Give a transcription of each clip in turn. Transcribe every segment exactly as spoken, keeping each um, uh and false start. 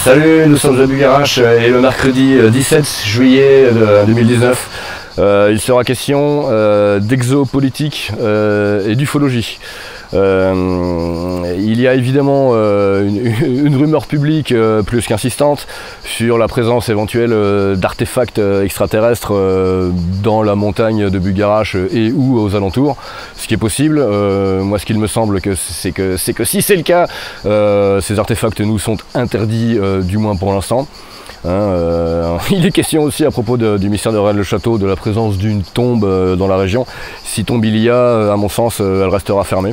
Salut, nous sommes à Bugarach et le mercredi dix-sept juillet deux mille dix-neuf, euh, il sera question euh, d'exopolitique euh, et d'ufologie. Euh, il y a évidemment euh, une, une rumeur publique euh, plus qu'insistante sur la présence éventuelle euh, d'artefacts euh, extraterrestres euh, dans la montagne de Bugarach et ou aux alentours, ce qui est possible. Euh, moi, ce qu'il me semble, c'est que, que, que si c'est le cas, euh, ces artefacts nous sont interdits, euh, du moins pour l'instant. Hein, euh, il est question aussi à propos de, du mystère de Rennes-le-Château, de la présence d'une tombe euh, dans la région. Si tombe il y a, à mon sens, euh, elle restera fermée.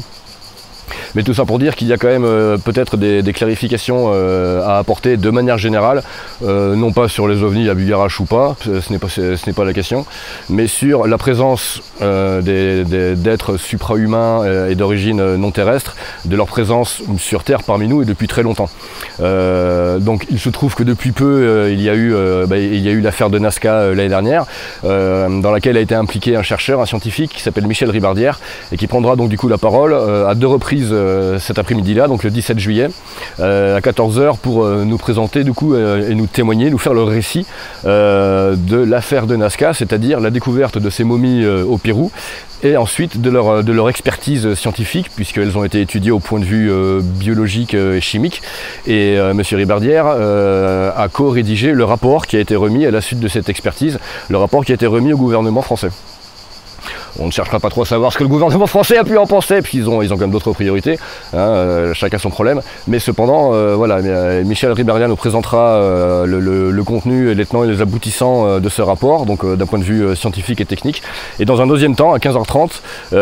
Mais tout ça pour dire qu'il y a quand même euh, peut-être des, des clarifications euh, à apporter de manière générale, euh, non pas sur les ovnis à Bugarach ou pas, ce n'est pas, ce n'est pas la question, mais sur la présence euh, des, des, d'êtres supra-humains euh, et d'origine non terrestre, de leur présence sur Terre parmi nous et depuis très longtemps. Euh, donc il se trouve que depuis peu, euh, il y a eu, euh, bah, il y a eu l'affaire de Nazca euh, l'année dernière, euh, dans laquelle a été impliqué un chercheur, un scientifique qui s'appelle Michel Ribardière, et qui prendra donc du coup la parole euh, à deux reprises euh, cet après-midi-là, donc le dix-sept juillet, euh, à quatorze heures, pour euh, nous présenter du coup euh, et nous témoigner, nous faire le récit euh, de l'affaire de Nazca, c'est-à-dire la découverte de ces momies euh, au Pérou, et ensuite de leur, de leur expertise scientifique, puisqu'elles ont été étudiées au point de vue euh, biologique et chimique. Et euh, M. Ribardière euh, a co-rédigé le rapport qui a été remis à la suite de cette expertise, le rapport qui a été remis au gouvernement français. On ne cherchera pas trop à savoir ce que le gouvernement français a pu en penser, puisqu'ils ont, ils ont quand même d'autres priorités, hein, euh, chacun son problème. Mais cependant, euh, voilà, Michel Ribardière nous présentera euh, le, le, le contenu et les tenants et les aboutissants euh, de ce rapport, donc euh, d'un point de vue euh, scientifique et technique. Et dans un deuxième temps, à quinze heures trente,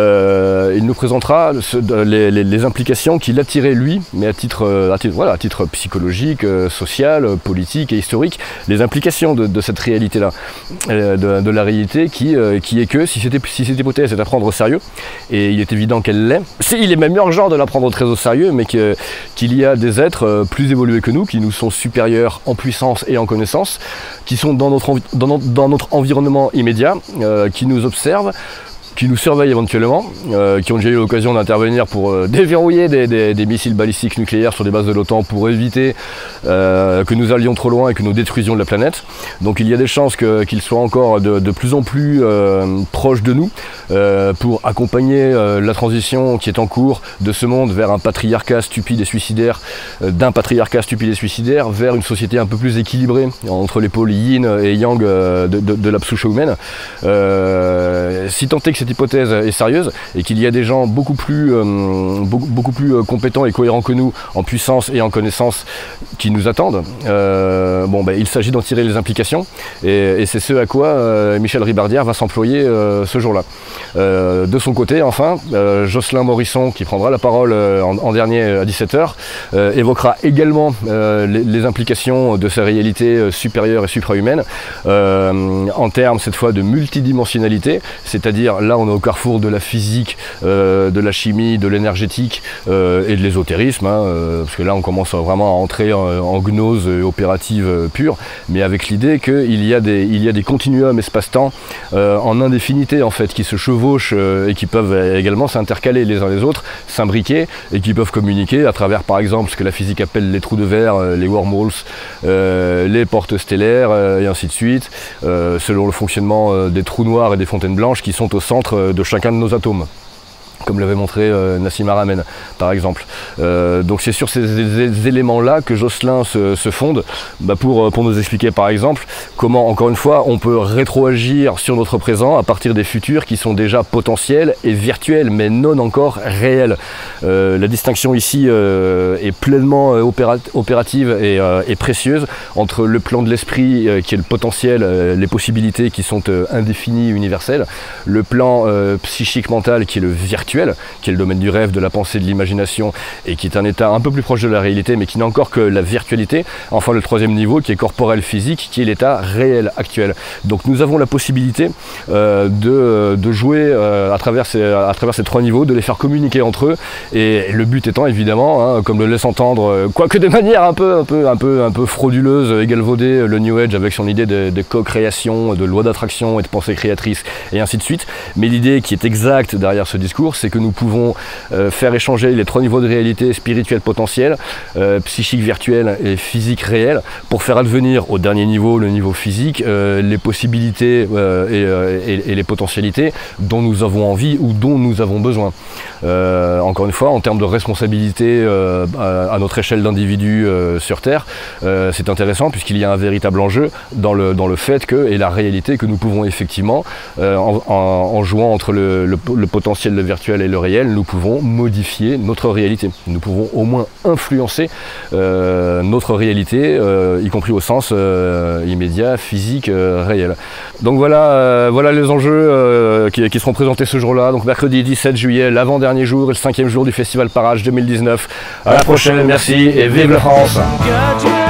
euh, il nous présentera ce, les, les, les implications qu'il a tirées lui, mais à titre, à titre, voilà, à titre psychologique, euh, social, politique et historique, les implications de, de cette réalité-là, euh, de, de la réalité qui, euh, qui est que si c'était si c'était hypothèse est à prendre au sérieux, et il est évident qu'elle l'est. Il est même urgent de la prendre très au sérieux, mais qu'il qu'il y a des êtres plus évolués que nous, qui nous sont supérieurs en puissance et en connaissance, qui sont dans notre, dans notre, dans notre environnement immédiat, euh, qui nous observent, qui nous surveillent éventuellement, euh, qui ont déjà eu l'occasion d'intervenir pour euh, déverrouiller des, des, des missiles balistiques nucléaires sur des bases de l'OTAN pour éviter euh, que nous allions trop loin et que nous détruisions de la planète. Donc il y a des chances que, qu'ils soient encore de, de plus en plus euh, proches de nous euh, pour accompagner euh, la transition qui est en cours de ce monde vers un patriarcat stupide et suicidaire, euh, d'un patriarcat stupide et suicidaire vers une société un peu plus équilibrée entre les pôles yin et yang euh, de, de, de la psyché humaine. Euh, si tant est que cette hypothèse est sérieuse et qu'il y a des gens beaucoup plus, euh, beaucoup, beaucoup plus compétents et cohérents que nous en puissance et en connaissance qui nous attendent, euh, bon, ben, il s'agit d'en tirer les implications, et, et c'est ce à quoi euh, Michel Ribardière va s'employer euh, ce jour-là. Euh, de son côté, enfin, euh, Jocelyn Morisson, qui prendra la parole euh, en, en dernier à dix-sept heures, euh, évoquera également euh, les, les implications de ces réalités supérieures et suprahumaines euh, en termes cette fois de multidimensionnalité, c'est-à-dire là on est au carrefour de la physique, euh, de la chimie, de l'énergétique euh, et de l'ésotérisme, hein, euh, parce que là on commence vraiment à entrer en, en gnose opérative euh, pure, mais avec l'idée qu'il y a des, il y a des continuums espace-temps euh, en indéfinité en fait, qui se chevauchent euh, et qui peuvent également s'intercaler les uns les autres, s'imbriquer, et qui peuvent communiquer à travers par exemple ce que la physique appelle les trous de verre, euh, les wormholes, euh, les portes stellaires euh, et ainsi de suite, euh, selon le fonctionnement euh, des trous noirs et des fontaines blanches qui sont au centre de chacun de nos atomes, comme l'avait montré euh, Nassim Haramein par exemple. Euh, donc c'est sur ces, ces éléments-là que Jocelyn se, se fonde bah pour, pour nous expliquer par exemple comment, encore une fois, on peut rétroagir sur notre présent à partir des futurs qui sont déjà potentiels et virtuels, mais non encore réels. Euh, la distinction ici euh, est pleinement opérat opérative et, euh, et précieuse entre le plan de l'esprit euh, qui est le potentiel, euh, les possibilités qui sont euh, indéfinies, universelles, le plan euh, psychique mental qui est le virtuel, qui est le domaine du rêve, de la pensée, de l'imagination, et qui est un état un peu plus proche de la réalité, mais qui n'a encore que la virtualité. Enfin, le troisième niveau, qui est corporel physique, qui est l'état réel actuel. Donc nous avons la possibilité euh, de, de jouer euh, à, travers ces, à travers ces trois niveaux, de les faire communiquer entre eux, et le but étant évidemment, hein, comme le laisse entendre, quoique de manière un peu, un peu, un peu, un peu frauduleuse et galvaudée, le New Age avec son idée de, de co-création, de loi d'attraction et de pensée créatrice, et ainsi de suite. Mais l'idée qui est exacte derrière ce discours, c'est que nous pouvons euh, faire échanger les trois niveaux de réalité: spirituelle potentielle, euh, psychique virtuelle et physique réelle, pour faire advenir au dernier niveau, le niveau physique, euh, les possibilités euh, et, euh, et, et les potentialités dont nous avons envie ou dont nous avons besoin. Euh, encore une fois, en termes de responsabilité euh, à, à notre échelle d'individus euh, sur Terre, euh, c'est intéressant puisqu'il y a un véritable enjeu dans le, dans le fait que, et la réalité que nous pouvons effectivement, euh, en, en, en jouant entre le, le, le potentiel, le virtuel et le réel, nous pouvons modifier notre réalité. Nous pouvons au moins influencer euh, notre réalité, euh, y compris au sens euh, immédiat, physique, euh, réel. Donc voilà, euh, voilà les enjeux euh, qui, qui seront présentés ce jour-là. Donc mercredi dix-sept juillet, l'avant-dernier jour et le cinquième jour du Festival Parage deux mille dix-neuf. À la prochaine, merci et vive la France!